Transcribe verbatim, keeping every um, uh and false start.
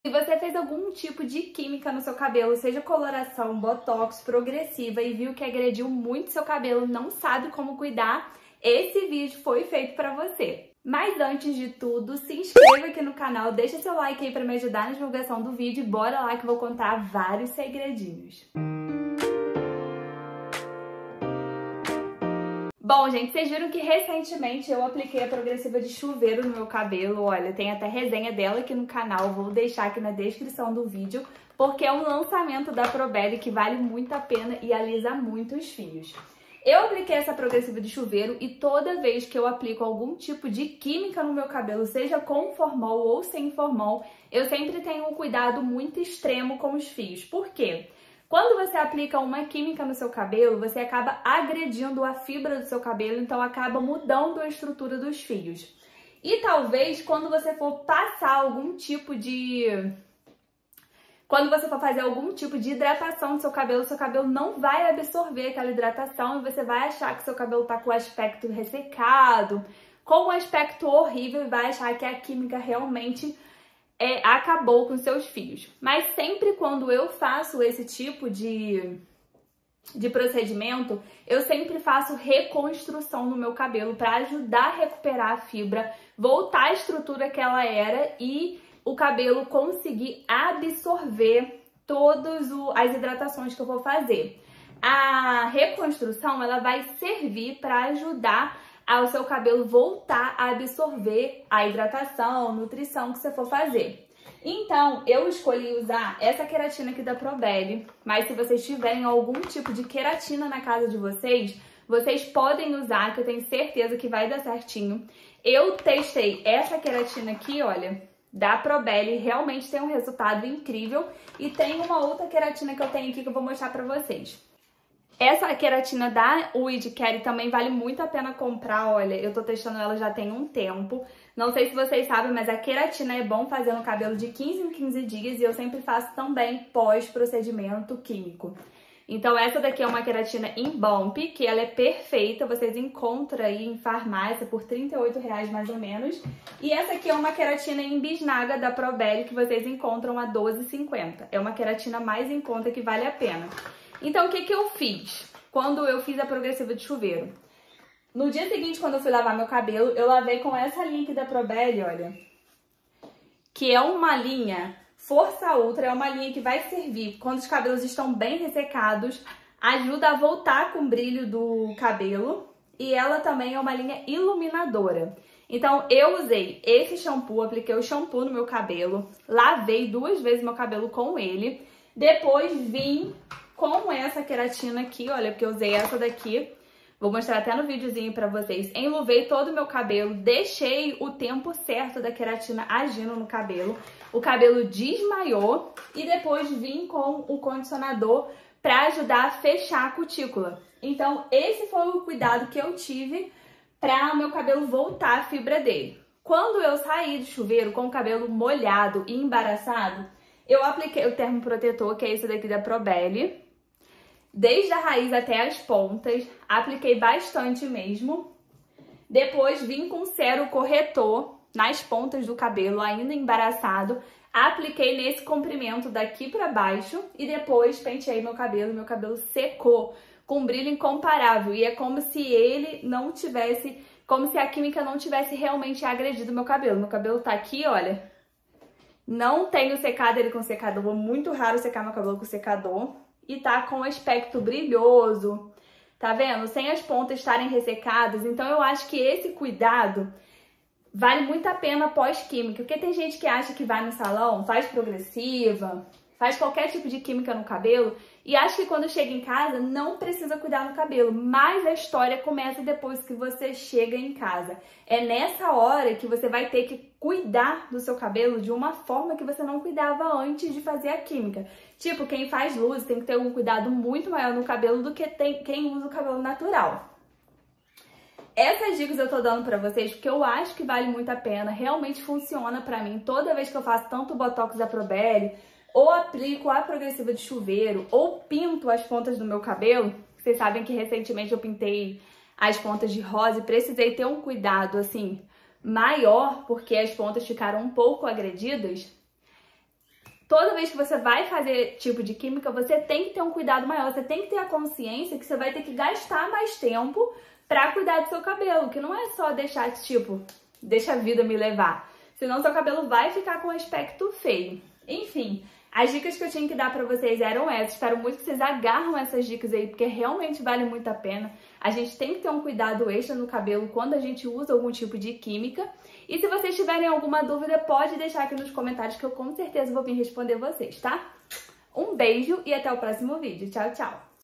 Se você fez algum tipo de química no seu cabelo, seja coloração, botox, progressiva e viu que agrediu muito seu cabelo, não sabe como cuidar, esse vídeo foi feito para você. Mas antes de tudo, se inscreva aqui no canal, deixa seu like aí para me ajudar na divulgação do vídeo e bora lá que eu vou contar vários segredinhos. Bom, gente, vocês viram que recentemente eu apliquei a progressiva de chuveiro no meu cabelo. Olha, tem até resenha dela aqui no canal, vou deixar aqui na descrição do vídeo, porque é um lançamento da Probelly que vale muito a pena e alisa muito os fios. Eu apliquei essa progressiva de chuveiro e toda vez que eu aplico algum tipo de química no meu cabelo, seja com formol ou sem formol, eu sempre tenho um cuidado muito extremo com os fios. Por quê? Quando você aplica uma química no seu cabelo, você acaba agredindo a fibra do seu cabelo, então acaba mudando a estrutura dos fios. E talvez quando você for passar algum tipo de... Quando você for fazer algum tipo de hidratação no seu cabelo, seu cabelo não vai absorver aquela hidratação e você vai achar que seu cabelo tá com o aspecto ressecado, com um aspecto horrível e vai achar que a química realmente... É, acabou com seus fios. Mas sempre quando eu faço esse tipo de, de procedimento, eu sempre faço reconstrução no meu cabelo para ajudar a recuperar a fibra, voltar à estrutura que ela era e o cabelo conseguir absorver todas as hidratações que eu vou fazer. A reconstrução ela vai servir para ajudar ao seu cabelo voltar a absorver a hidratação, nutrição que você for fazer. Então, eu escolhi usar essa queratina aqui da Probelly, mas se vocês tiverem algum tipo de queratina na casa de vocês, vocês podem usar, que eu tenho certeza que vai dar certinho. Eu testei essa queratina aqui, olha, da Probelly, realmente tem um resultado incrível. E tem uma outra queratina que eu tenho aqui que eu vou mostrar pra vocês. Essa queratina da Weed Care também vale muito a pena comprar, olha, eu tô testando ela já tem um tempo. Não sei se vocês sabem, mas a queratina é bom fazer no cabelo de quinze em quinze dias e eu sempre faço também pós-procedimento químico. Então essa daqui é uma queratina em Bump, que ela é perfeita, vocês encontram aí em farmácia por trinta e oito reais mais ou menos. E essa aqui é uma queratina em bisnaga da Probelly, que vocês encontram a doze reais e cinquenta centavos. É uma queratina mais em conta que vale a pena. Então, o que que eu fiz quando eu fiz a progressiva de chuveiro? No dia seguinte, quando eu fui lavar meu cabelo, eu lavei com essa linha aqui da Probelly, olha. Que é uma linha Força Ultra, é uma linha que vai servir quando os cabelos estão bem ressecados, ajuda a voltar com o brilho do cabelo. E ela também é uma linha iluminadora. Então, eu usei esse shampoo, apliquei o shampoo no meu cabelo, lavei duas vezes meu cabelo com ele, depois vim... com essa queratina aqui, olha, porque eu usei essa daqui, vou mostrar até no videozinho pra vocês. Enluvei todo o meu cabelo, deixei o tempo certo da queratina agindo no cabelo. O cabelo desmaiou e depois vim com o condicionador pra ajudar a fechar a cutícula. Então, esse foi o cuidado que eu tive pra o meu cabelo voltar a fibra dele. Quando eu saí do chuveiro com o cabelo molhado e embaraçado, eu apliquei o termoprotetor, que é esse daqui da Probelly. Desde a raiz até as pontas, apliquei bastante mesmo. Depois vim com cero corretor nas pontas do cabelo, ainda embaraçado. Apliquei nesse comprimento daqui pra baixo e depois penteei meu cabelo. Meu cabelo secou com um brilho incomparável e é como se ele não tivesse, como se a química não tivesse realmente agredido meu cabelo. Meu cabelo tá aqui, olha. Não tenho secado ele com secador, muito raro secar meu cabelo com secador. E tá com um aspecto brilhoso, tá vendo? Sem as pontas estarem ressecadas. Então eu acho que esse cuidado vale muito a pena pós-química. Porque tem gente que acha que vai no salão, faz progressiva, faz qualquer tipo de química no cabelo e acha que quando chega em casa não precisa cuidar no cabelo. Mas a história começa depois que você chega em casa. É nessa hora que você vai ter que cuidar do seu cabelo de uma forma que você não cuidava antes de fazer a química. Tipo, quem faz luz tem que ter um cuidado muito maior no cabelo do que tem, quem usa o cabelo natural. Essas dicas eu tô dando pra vocês porque eu acho que vale muito a pena, realmente funciona pra mim. Toda vez que eu faço tanto Botox da Probelly, ou aplico a progressiva de chuveiro, ou pinto as pontas do meu cabelo, vocês sabem que recentemente eu pintei as pontas de rosa e precisei ter um cuidado, assim, maior, porque as pontas ficaram um pouco agredidas. toda vez que você vai fazer tipo de química, você tem que ter um cuidado maior, você tem que ter a consciência que você vai ter que gastar mais tempo pra cuidar do seu cabelo, que não é só deixar, tipo, deixa a vida me levar, senão seu cabelo vai ficar com um aspecto feio. Enfim, as dicas que eu tinha que dar pra vocês eram essas. Espero muito que vocês agarram essas dicas aí, porque realmente vale muito a pena. A gente tem que ter um cuidado extra no cabelo quando a gente usa algum tipo de química. E se vocês tiverem alguma dúvida, pode deixar aqui nos comentários que eu com certeza vou vir responder vocês, tá? Um beijo e até o próximo vídeo. Tchau, tchau!